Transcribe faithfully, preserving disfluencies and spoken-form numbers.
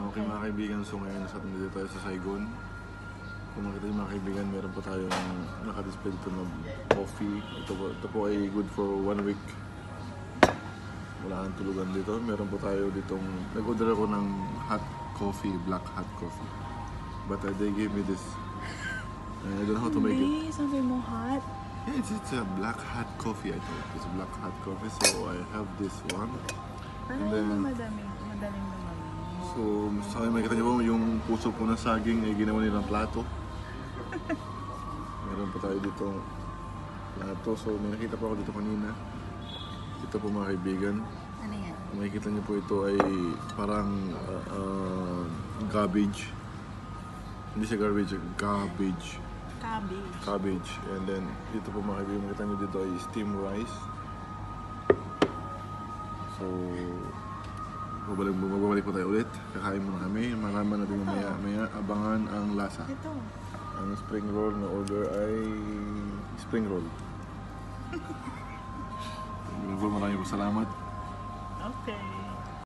Okay mga kaibigan, so ngayon nasa atin dito tayo sa Saigon. Kung makita niyo mga kaibigan, meron po tayong nakadisplay dito ng coffee. Ito po, ito po ay good for one week. Wala kang tulugan dito. Meron po tayo ditong, nag-order ako ng hot coffee, black hot coffee. But uh, they gave me this. And I don't know how to make it. Hindi, sabi mo hot. Yeah, it's, it's a black hot coffee, I thought. It's a black hot coffee, so I have this one. Parang And then, yung madaming, madaling naman. so, sa akin makikita niyo po yung puso po ng saging ay ginawa nilang plato. Meron pa tayo dito plato. So, may nakita pa ako dito kanina. Ito po mga kaibigan. Ano yan? Makikita niyo po ito ay parang uh, uh, garbage. Hindi siya garbage, garbage. Cabbage. Cabbage. And then, dito po mga kaibigan, makikita niyo dito ay steamed rice. So, babalik, babalik po tayo ulit. Kakain muna kami. Malaman natin mamaya, maya abangan ang lasa. Ito. Ang spring roll na order ay spring roll. Maraming po salamat. Okay.